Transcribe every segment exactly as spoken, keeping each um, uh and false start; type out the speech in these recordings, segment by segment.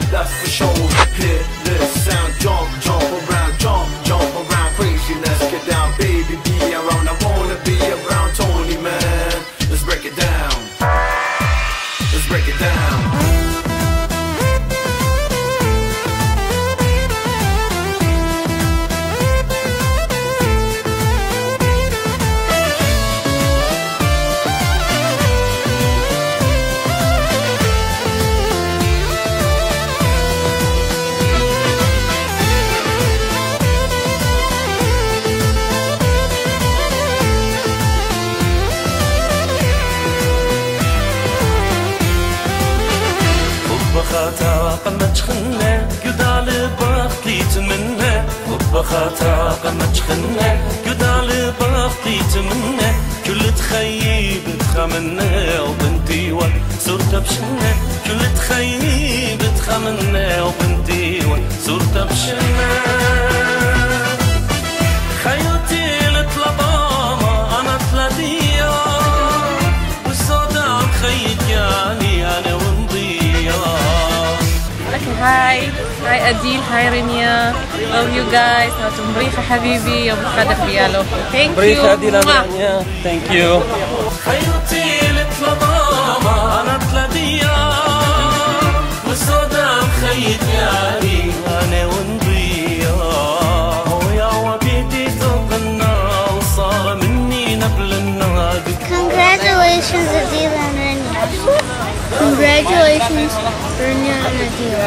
that's for sure. Hear this sound, jump, jump around, jump, jump around, crazy. Let's get down, baby, be around. I wanna be around Tony, man. Let's break it down. Let's break it down. بخاطا قمت خنا قدال بختي تمنى بخاطا قمت خنا قدال بختي تمنى كل تخيب تخمنا وبنتي وصرت بشنا كل تخيب تخمنا وبنتي وصرت بشنا خيوتي لطلبامة أنا ثلاثية والصوت خيط يعني أنا ونضيع. Hi, hi Adil, hi Rania. Love you guys. Natum Bricha Habibi, Yom Khadak Bialo. Thank you. Bricha Adil and Rania. Thank you. Congratulations Adil and Rania. Congratulations Rania and Adil.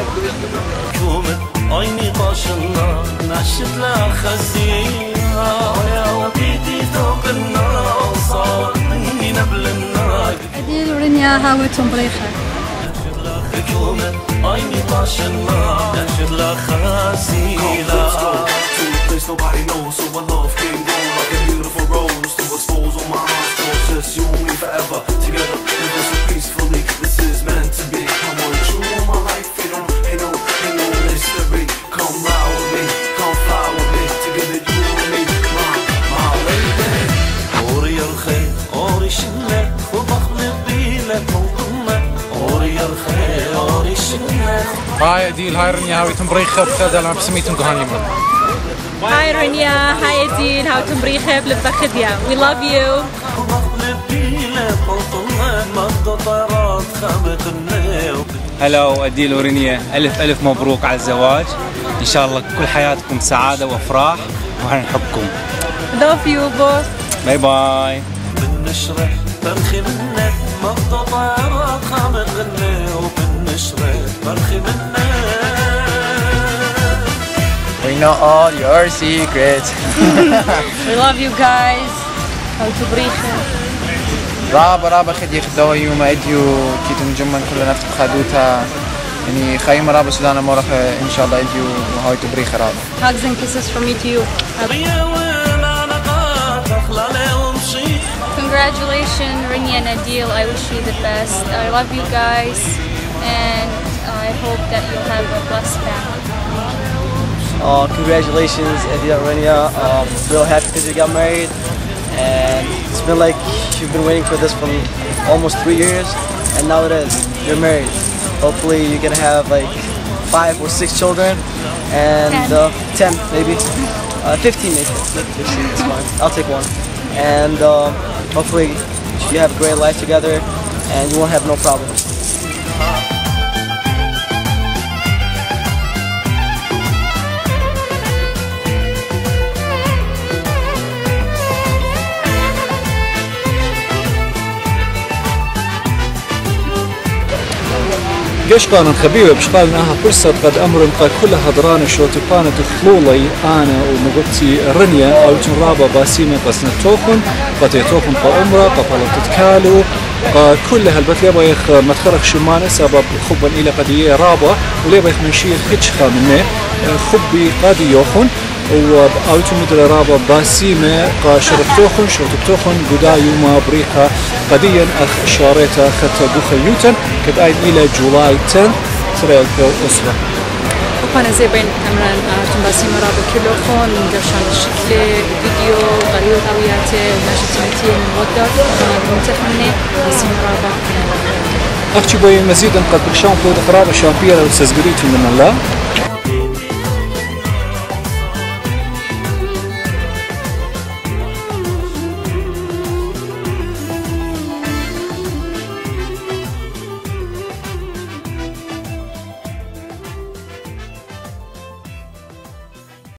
عيني طاشنا نشد لها خزيها ويا وبيدي ذوق النار صار مني نبل النار. Adil Rania هاوتهم بريخة. نشد لها خجومة عيني طاشنا نشد لها خزيها. Place nobody knows, so my love can go like a beautiful rose to expose all my obstacles. Just you and me forever together, living so peacefully. This is meant to be. I want you in my life. Ain't no, ain't no, ain't no mystery. Come ride with me, come fly with me. Together you and me, my, my lady. أوري الخير أوري شلة خبخ نبيلة موطنة أوري الخير أوري شلة. هاي أديل هاي رنيا هاوي تمبريخة بخذ أنا بسميتهم كهانيما. Hi Rania, hi Adil, هاوتهم بريخة بلبخديا. We love you. هلا أديل ورنيا، ألف ألف مبروك على الزواج. إن شاء الله كل حياتكم سعادة وأفراح وإحنا نحبكم. Love you both. باي باي. بالنشرة برخي منك مقطع خامق غنى وبالنشرة برخي منك. We know all your secrets. We love you guys. هاوتهم بريخة. رابا رابا خدي خدوها يوم أديو كيتن جمن كلنا نفتح خدوتها يعني خيم رابا سودانا مرخ إن شاء الله أديو وهاي تبريخ رابا. Hugs and kisses from me to you. Congratulations Rania and Adil, I wish you the best. I love you guys and I hope that you'll have a blessed family. Uh, congratulations Adil and Rania, um, real happy because you got married. And it's been like you've been waiting for this for almost three years, and now it is. You're married. Hopefully, you're gonna have like five or six children, and ten, uh, ten maybe, uh, fifteen maybe. fifteen is fine. I'll take one. And uh, hopefully, you have a great life together, and you won't have no problems. قشقانا خبيبة بشقالناها فرصة قد أمر قد كل هضران شوتقانة خلولي أنا ومقبتي رنيا أو تنرابة باسيمة قسنة توخن قد توخن قأمرة قفلت تتكالو كل هالبت ليبا يخ متخرج شمانة سبب خبا إلى قدية رابة وليبا يخ منشير خدشخا منه خبي قادي يوخن وأوتو مدر رابا باسيمة قا شرفتوخن شرفتوخن قدا يوما بريخا قديا أخ شاريتا خطا بوخا يوتن كداين إلى جولاي عشرة تريل كو أسرة وقانا زي بين أمران أوتو باسيمة رابا كله خون درشان الشكل فيديو غريو طوياته وناشا تمتين ودر منتخمني باسيمة رابا أختي بوي مزيدا قد بكشان بود خراب الشامبيون أو سزجريت من الله